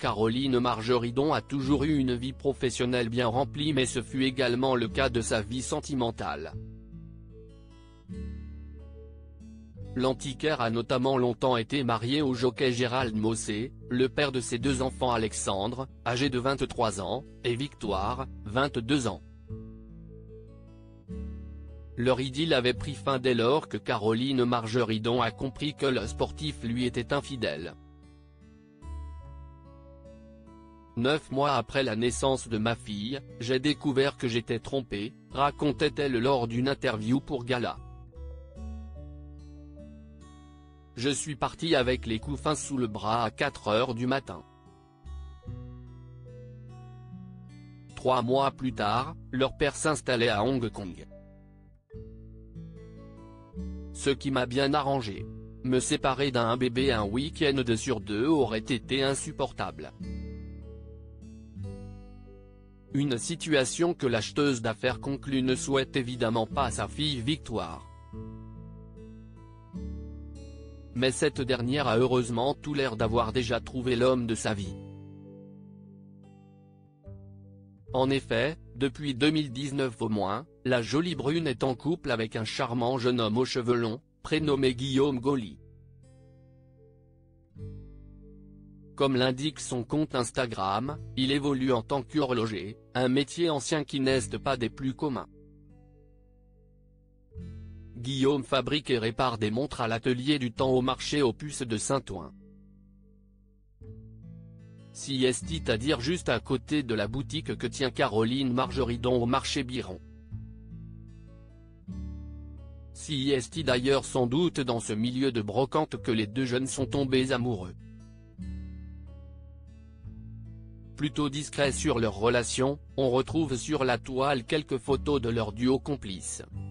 Caroline Margeridon a toujours eu une vie professionnelle bien remplie, mais ce fut également le cas de sa vie sentimentale. L'antiquaire a notamment longtemps été mariée au jockey Gérald Mossé, le père de ses deux enfants Alexandre, âgé de 23 ans, et Victoire, 22 ans. Leur idylle avait pris fin dès lors que Caroline Margeridon a compris que le sportif lui était infidèle. 9 mois après la naissance de ma fille, j'ai découvert que j'étais trompée, racontait-elle lors d'une interview pour Gala. Je suis partie avec les couffins sous le bras à 4 heures du matin. 3 mois plus tard, leur père s'installait à Hong Kong. Ce qui m'a bien arrangé. Me séparer d'un bébé un week-end sur 2 aurait été insupportable. Une situation que l'acheteuse d'affaires conclue ne souhaite évidemment pas à sa fille Victoire. Mais cette dernière a heureusement tout l'air d'avoir déjà trouvé l'homme de sa vie. En effet, depuis 2019 au moins, la jolie brune est en couple avec un charmant jeune homme aux cheveux longs, prénommé Guillaume Gauly. Comme l'indique son compte Instagram, il évolue en tant qu'horloger, un métier ancien qui n'est pas des plus communs. Guillaume fabrique et répare des montres à l'atelier du temps au marché aux puces de Saint-Ouen. Siestit à dire juste à côté de la boutique que tient Caroline Margeridon au marché Biron. Siestit d'ailleurs sans doute dans ce milieu de brocante que les deux jeunes sont tombés amoureux. Plutôt discrets sur leur relation, on retrouve sur la toile quelques photos de leur duo complice.